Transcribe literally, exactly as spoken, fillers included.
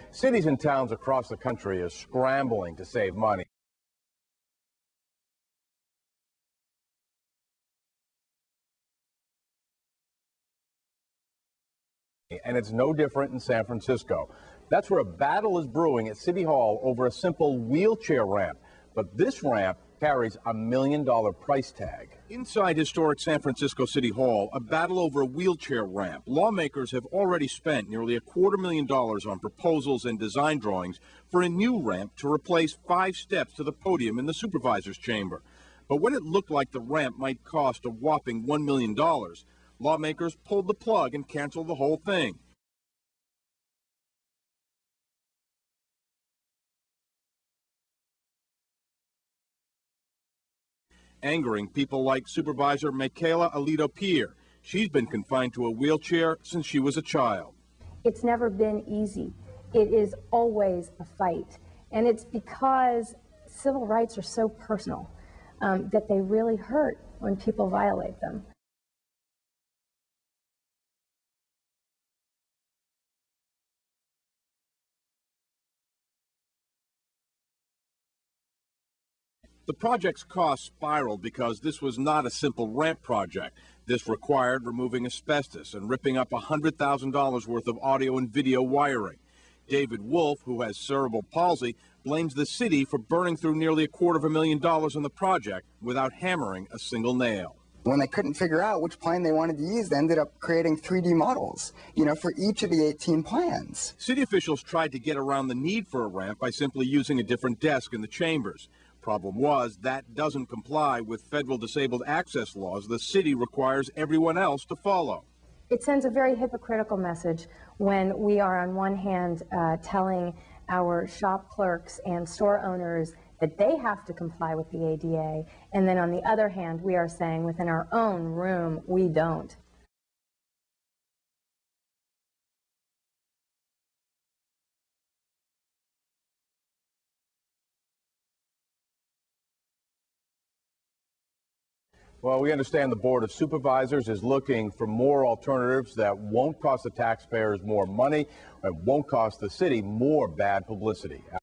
Cities and towns across the country are scrambling to save money. And it's no different in San Francisco. That's where a battle is brewing at City Hall over a simple wheelchair ramp. But this ramp carries a million dollar price tag. Inside historic San Francisco City Hall, a battle over a wheelchair ramp. Lawmakers have already spent nearly a quarter million dollars on proposals and design drawings for a new ramp to replace five steps to the podium in the supervisor's chamber. But when it looked like the ramp might cost a whopping one million dollars, lawmakers pulled the plug and canceled the whole thing. Angering people like Supervisor Michaela Alioto-Pier. She's been confined to a wheelchair since she was a child. It's never been easy. It is always a fight. And it's because civil rights are so personal um, that they really hurt when people violate them. The project's cost spiraled because this was not a simple ramp project. This required removing asbestos and ripping up one hundred thousand dollars worth of audio and video wiring. David Wolf, who has cerebral palsy, blames the city for burning through nearly a quarter of a million dollars on the project without hammering a single nail. When they couldn't figure out which plan they wanted to use, they ended up creating three D models, you know, for each of the eighteen plans. City officials tried to get around the need for a ramp by simply using a different desk in the chambers. Problem was, that doesn't comply with federal disabled access laws the city requires everyone else to follow. It sends a very hypocritical message when we are on one hand uh, telling our shop clerks and store owners that they have to comply with the A D A, and then on the other hand we are saying within our own room we don't. Well, we understand the Board of Supervisors is looking for more alternatives that won't cost the taxpayers more money and won't cost the city more bad publicity.